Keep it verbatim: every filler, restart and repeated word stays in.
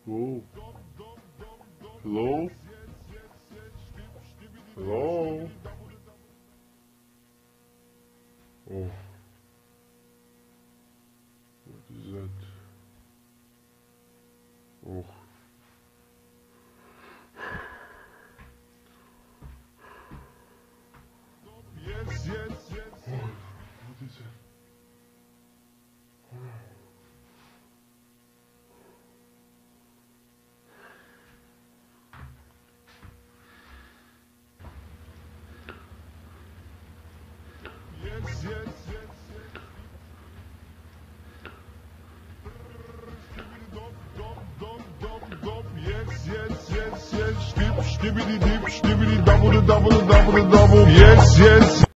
Whoa. Hello? Hello? Oh. What is that? Oh. Yes, yes, yes. Oh. What is that? Oh. Yes, yes, yes, yes. Yes, yes, yes, yes. Skip, skibbity dip, skibbity double, double, double, double. Yes, yes.